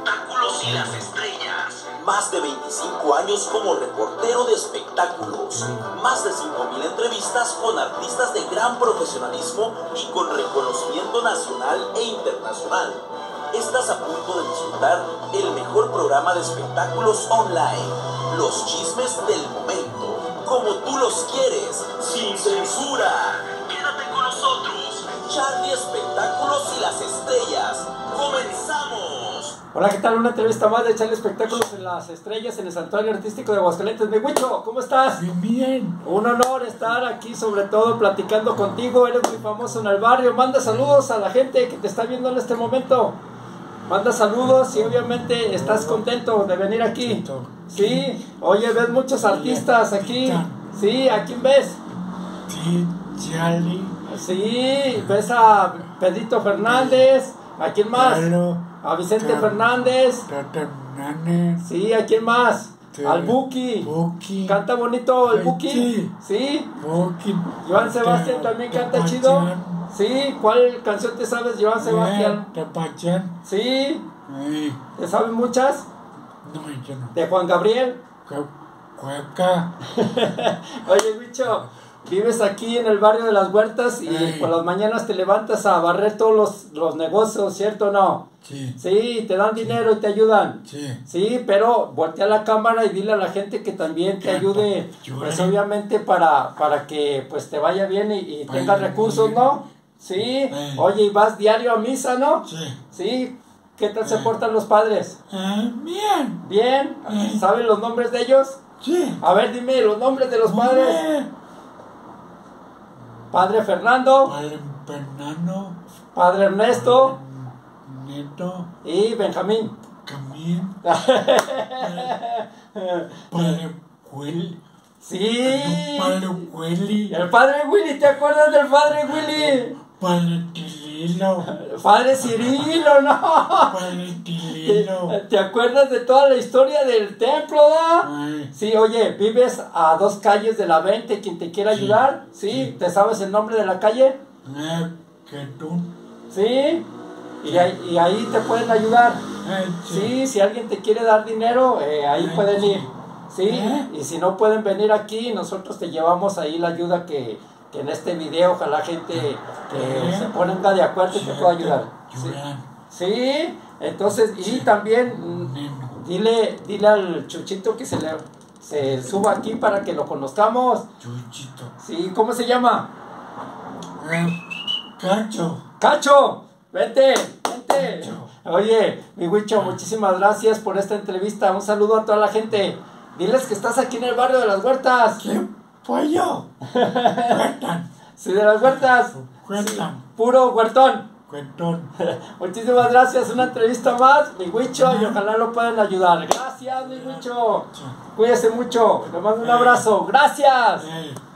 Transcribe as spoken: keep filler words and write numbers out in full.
espectáculos y las estrellas. Más de veinticinco años como reportero de espectáculos. Más de cinco mil entrevistas con artistas de gran profesionalismo y con reconocimiento nacional e internacional. Estás a punto de disfrutar el mejor programa de espectáculos online. Los chismes del momento, como tú los quieres, sin censura. Quédate con nosotros. Charlie Espectáculos y las Estrellas. ¡Comenzamos! Hola, ¿qué tal? Una entrevista más de Charlie Espectáculos en las Estrellas en el Santuario Artístico de Aguascalientes. Mi Huicho, ¿cómo estás? Bien, bien. Un honor estar aquí, sobre todo platicando contigo. Eres muy famoso en el barrio. Manda saludos a la gente que te está viendo en este momento. Manda saludos y obviamente estás contento de venir aquí. Sí, oye, ves muchos artistas aquí. Sí, ¿a quién ves? Sí, Charlie. Sí, ves a Pedrito Fernández. ¿A quién más? Claro. A Vicente Claro. Fernández. Tata Hernández. Sí, ¿a quién más? Sí. Al Buki. Buki. Canta bonito el Ay, Buki. sí. Sí. Buki. Joan Sebastián también canta chido. Sí, ¿cuál canción te sabes, Joan Sebastián? Tapachán. Sí. Ay, ¿Te sabes muchas? no, yo no. De Juan Gabriel. Cu- Cueca. Oye, bicho, vives aquí en el barrio de las Huertas y Ey. por las mañanas te levantas a barrer todos los, los negocios, ¿cierto o no? Sí. Sí, te dan dinero y te ayudan. Sí. Sí, pero voltea la cámara y dile a la gente que también te Que ayude, ayude. pues obviamente para, para que pues te vaya bien y, y Vaya tengas recursos, bien. ¿no? Sí, Eh. oye, y vas diario a misa, ¿no? Sí. Sí, ¿qué tal se Eh. portan los padres? Ah, bien. ¿Bien? Eh. ¿Saben los nombres de ellos? Sí. A ver, dime los nombres de los padres. Hombre. Padre Fernando, Padre Fernando. Padre Ernesto Neto. y Benjamín. Camín. Padre Willy. Sí, Padre Willy. el Padre Willy, ¿te acuerdas del Padre Willy? Padre Tililo. Padre Cirilo, ¿no? Padre Tililo. ¿Te, te acuerdas de toda la historia del templo, da? Ay, Sí, oye, vives a dos calles de la veinte, quien te quiera Sí, ayudar, ¿sí? sí. ¿Te sabes el nombre de la calle? eh, que tú. ¿Sí? Y ahí, y ahí te pueden ayudar. Eh, Sí, si alguien te quiere dar dinero, eh, ahí Ay, pueden sí. ir. ¿Sí? ¿Eh? Y si no pueden venir aquí, nosotros te llevamos ahí la ayuda que, que en este video, ojalá gente que ¿Eh? se ponga de acuerdo y te pueda ayudar. ¿Sí? Lloran. Sí, entonces, y Sí. también mm, Neno. dile, dile al Chuchito que se le se suba aquí para que lo conozcamos. Chuchito. Sí, ¿cómo se llama? Eh, Cacho. ¡Cacho! ¡Vente! ¡Vente! Cacho. Oye, mi Huicho, muchísimas gracias por esta entrevista. Un saludo a toda la gente. Diles que estás aquí en el barrio de las Huertas. ¿Quién fue yo? Cuentan. Sí, de las Huertas. Cuentan. Puro huertón. Cuentón. Muchísimas gracias. Una entrevista más, mi Huicho, y ojalá lo puedan ayudar. Gracias, mi Huicho. Cuídese mucho. Le mando un abrazo. Gracias. Eh.